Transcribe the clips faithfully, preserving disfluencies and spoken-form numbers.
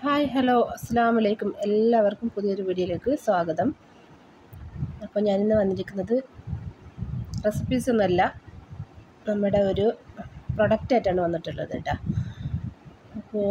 Hi hello അസ്സലാമു അലൈക്കും. എല്ലാവർക്കും പുതിയൊരു വീഡിയോയിലേക്ക് സ്വാഗതം. അപ്പോൾ ഞാനിന്ന് വന്നിരിക്കുന്നത് റെസിപ്പീസ് ഒന്നുമല്ല, നമ്മുടെ ഒരു പ്രൊഡക്റ്റായിട്ടാണ് വന്നിട്ടുള്ളത് കേട്ടോ. അപ്പോൾ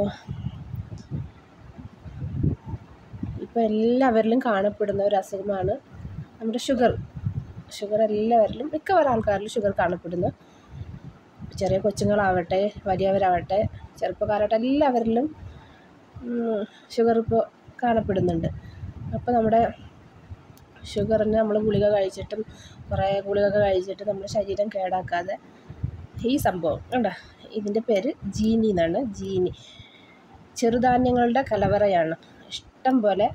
ഇപ്പോൾ എല്ലാവരിലും കാണപ്പെടുന്ന ഒരു അസുഖമാണ് നമ്മുടെ ഷുഗർ. ഷുഗർ എല്ലാവരിലും, മിക്കവാറും ആൾക്കാരിലും ഷുഗർ കാണപ്പെടുന്നു. ചെറിയ കൊച്ചുങ്ങളാവട്ടെ, വലിയവരാവട്ടെ, ചെറുപ്പക്കാരാവട്ടെ, എല്ലാവരിലും ഷുഗർ ഇപ്പോൾ കാണപ്പെടുന്നുണ്ട്. അപ്പോൾ നമ്മുടെ ഷുഗറിന് നമ്മൾ ഗുളിക കഴിച്ചിട്ടും കുറേ ഗുളിക കഴിച്ചിട്ട് നമ്മുടെ ശരീരം കേടാക്കാതെ ഈ സംഭവം കണ്ടോ, ഇതിൻ്റെ പേര് ജീനി എന്നാണ്. ജീനി ചെറുധാന്യങ്ങളുടെ കലവറയാണ്. ഇഷ്ടം പോലെ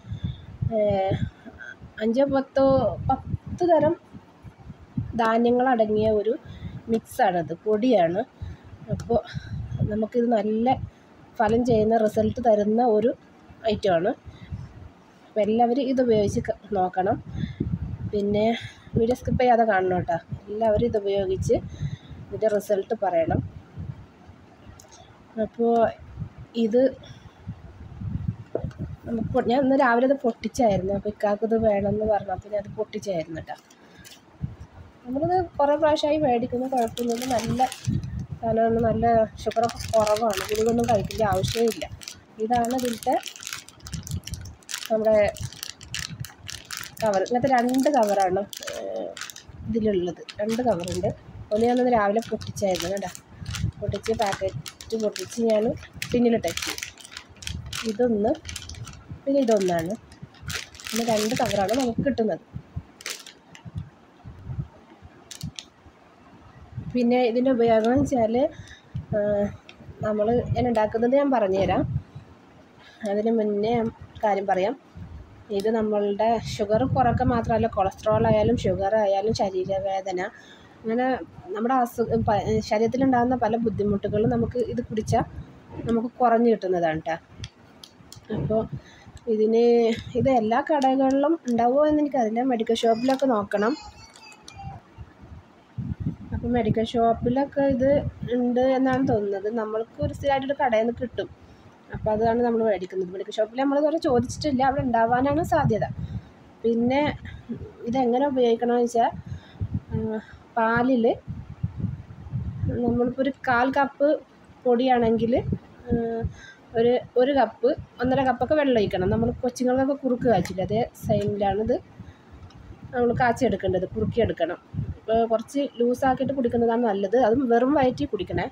അഞ്ചോ പത്തോ പത്ത് തരം ധാന്യങ്ങളടങ്ങിയ ഒരു മിക്സാണത്, പൊടിയാണ്. അപ്പോൾ നമുക്കിത് നല്ല ഫലം ചെയ്യുന്ന റിസൾട്ട് തരുന്ന ഒരു ഐറ്റമാണ്. അപ്പോൾ എല്ലാവരും ഇത് ഉപയോഗിച്ച് നോക്കണം. പിന്നെ വീഡിയോ സ്കിപ്പ് ചെയ്യാതെ കാണണം കേട്ടോ. എല്ലാവരും ഇത് ഉപയോഗിച്ച് ഇതിൻ്റെ റിസൾട്ട് പറയണം. അപ്പോൾ ഇത് നമുക്ക് ഞാൻ ഇന്ന് രാവിലെ ഇത് പൊട്ടിച്ചായിരുന്നു. അപ്പോൾ ഇക്കാക്കത് വേണമെന്ന് പറഞ്ഞു, അപ്പോൾ ഞാൻ അത് പൊട്ടിച്ചായിരുന്നു കേട്ടോ. നമ്മളിത് കുറേ പ്രാവശ്യമായി മേടിക്കുന്ന, കുഴപ്പമൊന്നുമില്ല, നല്ല സാധനമാണ്, നല്ല ഷുഗറൊക്കെ കുറവാണ്, ഗുളികൊന്നും കഴിക്കേണ്ട ആവശ്യമില്ല. ഇതാണ് ഇതിൻ്റെ നമ്മുടെ കവർ. ഇങ്ങനത്തെ രണ്ട് കവറാണ് ഇതിലുള്ളത്, രണ്ട് കവറുണ്ട്. ഒന്ന് ഞാനൊന്ന് രാവിലെ പൊട്ടിച്ചായിരുന്നു കേട്ടോ. പൊട്ടിച്ച് പാക്കറ്റ് പൊട്ടിച്ച് ഞാൻ ടിന്നിലിട്ടു. ഇതൊന്ന്, പിന്നെ ഇതൊന്നാണ്. പിന്നെ രണ്ട് കവറാണ് നമുക്ക് കിട്ടുന്നത്. പിന്നെ ഇതിൻ്റെ ഉപയോഗം എന്ന് വെച്ചാൽ, നമ്മൾ ഞാൻ ഉണ്ടാക്കുന്നത് ഞാൻ പറഞ്ഞുതരാം. അതിന് മുന്നേ കാര്യം പറയാം. ഇത് നമ്മളുടെ ഷുഗർ കുറയ്ക്കുക മാത്രമല്ല, കൊളസ്ട്രോൾ ആയാലും ഷുഗർ ആയാലും ശരീരവേദന, അങ്ങനെ നമ്മുടെ അസുഖം ശരീരത്തിലുണ്ടാകുന്ന പല ബുദ്ധിമുട്ടുകളും നമുക്ക് ഇത് കുടിച്ചാൽ നമുക്ക് കുറഞ്ഞു കിട്ടുന്നതാണ് കേട്ടോ. അപ്പോൾ ഇതിന് ഇത് എല്ലാ കടകളിലും ഉണ്ടാവുമോ എന്ന് എനിക്കറിയില്ല. മെഡിക്കൽ ഷോപ്പിലൊക്കെ നോക്കണം. അപ്പോൾ മെഡിക്കൽ ഷോപ്പിലൊക്കെ ഇത് ഉണ്ട് എന്നാണ് തോന്നുന്നത്. നമ്മൾക്ക് ഒരു സ്ഥിരമായിട്ടൊരു കടയിൽ നിന്ന് കിട്ടും. അപ്പോൾ അതാണ് നമ്മൾ മേടിക്കുന്നത്. മെഡിക്കൽ ഷോപ്പിൽ നമ്മൾ ഇതുവരെ ചോദിച്ചിട്ടില്ല, അവിടെ ഉണ്ടാവാനാണ് സാധ്യത. പിന്നെ ഇതെങ്ങനെ ഉപയോഗിക്കണമെന്ന് വെച്ചാൽ, പാലിൽ നമ്മളിപ്പോൾ ഒരു കാൽ കപ്പ് പൊടിയാണെങ്കിൽ ഒരു ഒരു കപ്പ് ഒന്നര കപ്പൊക്കെ വെള്ളം ഒഴിക്കണം. നമ്മൾ കൊച്ചുങ്ങൾക്കൊക്കെ കുറുക്ക് കാച്ചില്ല, അതേ സെയിമിലാണിത് നമ്മൾ കാച്ചിയെടുക്കേണ്ടത്, കുറുക്കിയെടുക്കണം. ഇപ്പോൾ കുറച്ച് ലൂസാക്കിയിട്ട് കുടിക്കുന്നതാണ് നല്ലത്. അതും വെറും വയറ്റിൽ കുടിക്കണേ.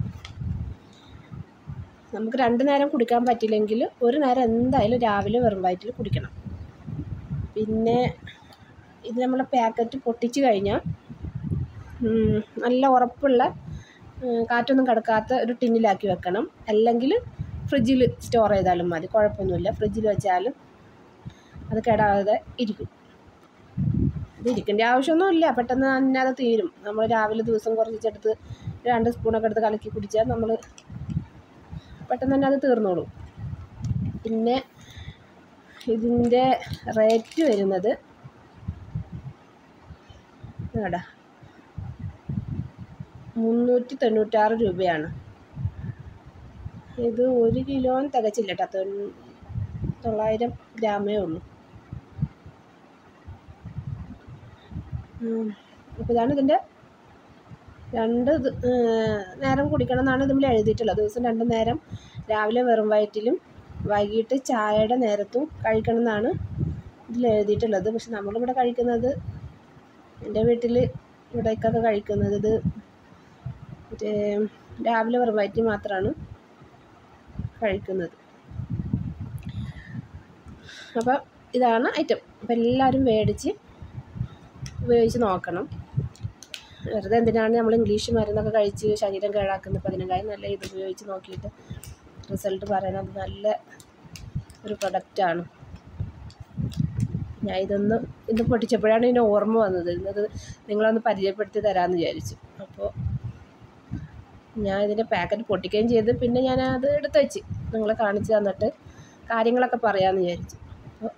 നമുക്ക് രണ്ട് നേരം കുടിക്കാൻ പറ്റില്ലെങ്കിൽ ഒരു നേരം എന്തായാലും രാവിലെ വെറും വയറ്റിൽ കുടിക്കണം. പിന്നെ ഇത് നമ്മൾ പാക്കറ്റ് പൊട്ടിച്ച് കഴിഞ്ഞാൽ നല്ല ഉറപ്പുള്ള, കാറ്റൊന്നും കിടക്കാത്ത ഒരു ടിന്നിലാക്കി വെക്കണം. അല്ലെങ്കിൽ ഫ്രിഡ്ജിൽ സ്റ്റോർ ചെയ്താലും മതി, കുഴപ്പമൊന്നുമില്ല. ഫ്രിഡ്ജിൽ വെച്ചാലും അത് കേടാകാതെ ഇരിക്കും. ഇത് ഇരിക്കേണ്ട ആവശ്യമൊന്നുമില്ല, പെട്ടെന്ന് തന്നെ അത് തീരും. നമ്മൾ രാവിലെ ദിവസം കുറച്ചെടുത്ത് രണ്ട് സ്പൂണൊക്കെ എടുത്ത് കലക്കി കുടിച്ചാൽ നമ്മൾ പെട്ടെന്ന് തന്നെ അത് തീർന്നോളും. പിന്നെ ഇതിൻ്റെ റേറ്റ് വരുന്നത് എടാ മുന്നൂറ്റി തൊണ്ണൂറ്റാറ് രൂപയാണ്. ഇത് ഒരു കിലോന് തികച്ചില്ല കേട്ടോ, തൊള്ളായിരം ഗ്രാമേ ഉള്ളൂ. അപ്പോൾ ഇതാണ് ഇതിൻ്റെ രണ്ട് നേരം കുടിക്കണം എന്നാണ് ഇതിൽ എഴുതിയിട്ടുള്ളത്. ദിവസം രണ്ട് നേരം, രാവിലെ വെറും വയറ്റിലും വൈകിട്ട് ചായയുടെ നേരത്തും കഴിക്കണം എന്നാണ് ഇതിൽ എഴുതിയിട്ടുള്ളത്. പക്ഷെ നമ്മളിവിടെ കഴിക്കുന്നത്, എൻ്റെ വീട്ടിൽ ഇവിടേക്കൊക്കെ കഴിക്കുന്നത് ഇത് മറ്റേ രാവിലെ വെറും വയറ്റിൽ മാത്രമാണ് കഴിക്കുന്നത്. അപ്പോൾ ഇതാണ് ഐറ്റം. അപ്പോൾ എല്ലാവരും മേടിച്ച് ഉപയോഗിച്ച് നോക്കണം. വെറുതെ എന്തിനാണ് നമ്മൾ ഇംഗ്ലീഷ് മരുന്നൊക്കെ കഴിച്ച് ശരീരം കേടാക്കുന്നത്? അപ്പോൾ അതിനേക്കാളും നല്ല ഇത് ഉപയോഗിച്ച് നോക്കിയിട്ട് റിസൾട്ട് പറയണത് നല്ല ഒരു പ്രൊഡക്റ്റാണ്. ഞാൻ ഇതൊന്ന് ഇന്ന് പൊട്ടിച്ചപ്പോഴാണ് ഇതിന് ഓർമ്മ വന്നത്. ഇന്നത് നിങ്ങളൊന്ന് പരിചയപ്പെടുത്തി തരാമെന്ന് വിചാരിച്ചു. അപ്പോൾ ഞാൻ ഇതിൻ്റെ പാക്കറ്റ് പൊട്ടിക്കുകയും ചെയ്ത്, പിന്നെ ഞാൻ അത് എടുത്ത് വെച്ച് നിങ്ങളെ കാണിച്ച് തന്നിട്ട് കാര്യങ്ങളൊക്കെ പറയാമെന്ന് വിചാരിച്ചു. അപ്പോൾ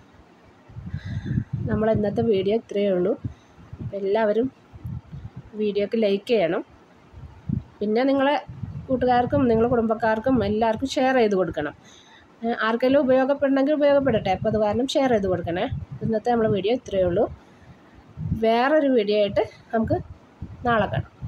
നമ്മൾ ഇന്നത്തെ വീഡിയോ ഇത്രയേ ഉള്ളൂ. എല്ലാവരും വീഡിയോക്ക് ലൈക്ക് ചെയ്യണം. പിന്നെ നിങ്ങളെ കൂട്ടുകാർക്കും നിങ്ങളുടെ കുടുംബക്കാർക്കും എല്ലാവർക്കും ഷെയർ ചെയ്ത് കൊടുക്കണം. ആർക്കെങ്കിലും ഉപയോഗപ്പെടണമെങ്കിൽ ഉപയോഗപ്പെടട്ടെ. അപ്പോൾ അത് കാരണം ഷെയർ ചെയ്ത് കൊടുക്കണേ. ഇന്നത്തെ നമ്മളെ വീഡിയോ ഇത്രയേ ഉള്ളൂ. വേറൊരു വീഡിയോ ആയിട്ട് നമുക്ക് നാളെ കാണാം.